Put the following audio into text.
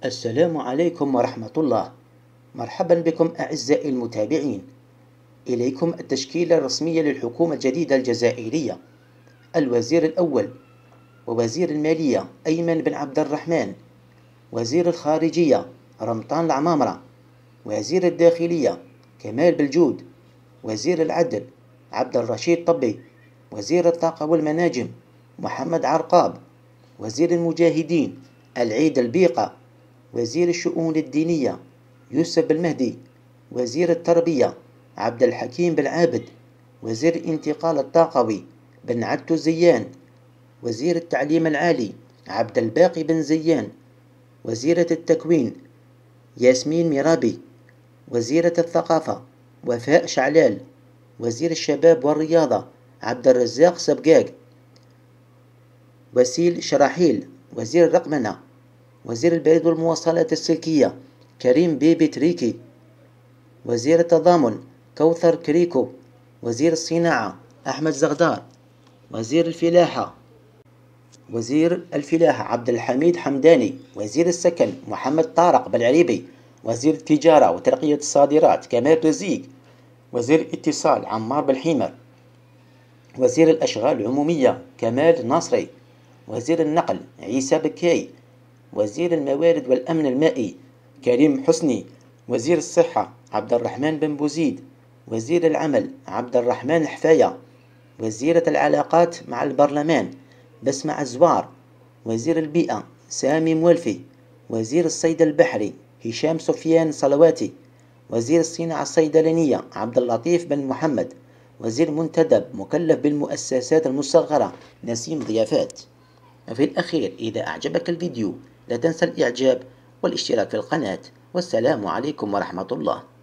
السلام عليكم ورحمة الله. مرحبا بكم أعزائي المتابعين. إليكم التشكيلة الرسمية للحكومة الجديدة الجزائرية. الوزير الأول ووزير المالية أيمن بن عبد الرحمن، وزير الخارجية رمضان العمامرة، وزير الداخلية كمال بالجود، وزير العدل عبد الرشيد طبي، وزير الطاقة والمناجم محمد عرقاب، وزير المجاهدين العيد البيقة، وزير الشؤون الدينية يوسف بالمهدي، وزير التربية عبد الحكيم بالعابد، وزير الانتقال الطاقوي بن عدتو زيان، وزير التعليم العالي عبد الباقي بن زيان، وزيرة التكوين ياسمين ميرابي، وزيرة الثقافة وفاء شعلال، وزير الشباب والرياضة عبد الرزاق سبقاق، وسيل شراحيل وزير الرقمنة، وزير البريد والمواصلات السلكية كريم بيبي تريكي، وزير التضامن كوثر كريكو، وزير الصناعة أحمد زغدار، وزير الفلاحة عبد الحميد حمداني، وزير السكن محمد طارق بالعريبي، وزير التجارة وترقية الصادرات كمال رزيق، وزير الاتصال عمار بالحيمر، وزير الأشغال العمومية كمال ناصري، وزير النقل عيسى بكاي، وزير الموارد والأمن المائي كريم حسني، وزير الصحة عبد الرحمن بن بوزيد، وزير العمل عبد الرحمن حفاية، وزيرة العلاقات مع البرلمان بسمة عزوار، وزير البيئة سامي مولفي، وزير الصيد البحري هشام سفيان صلواتي، وزير الصناعة الصيدلانية عبد اللطيف بن محمد، وزير منتدب مكلف بالمؤسسات المصغرة نسيم ضيافات. وفي الأخير، إذا أعجبك الفيديو لا تنسى الإعجاب والاشتراك في القناة، والسلام عليكم ورحمة الله.